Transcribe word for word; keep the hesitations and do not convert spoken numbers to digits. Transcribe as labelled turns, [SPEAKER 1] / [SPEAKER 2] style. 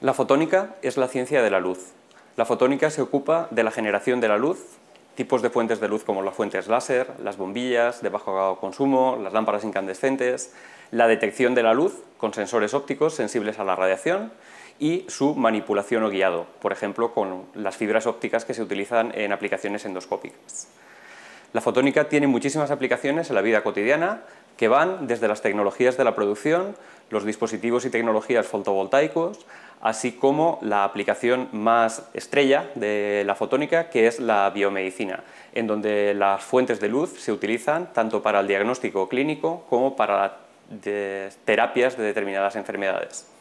[SPEAKER 1] La fotónica es la ciencia de la luz. La fotónica se ocupa de la generación de la luz, tipos de fuentes de luz como las fuentes láser, las bombillas de bajo consumo, las lámparas incandescentes, la detección de la luz con sensores ópticos sensibles a la radiación y su manipulación o guiado, por ejemplo, con las fibras ópticas que se utilizan en aplicaciones endoscópicas. La fotónica tiene muchísimas aplicaciones en la vida cotidiana que van desde las tecnologías de la producción, los dispositivos y tecnologías fotovoltaicos, así como la aplicación más estrella de la fotónica, que es la biomedicina, en donde las fuentes de luz se utilizan tanto para el diagnóstico clínico como para terapias de determinadas enfermedades.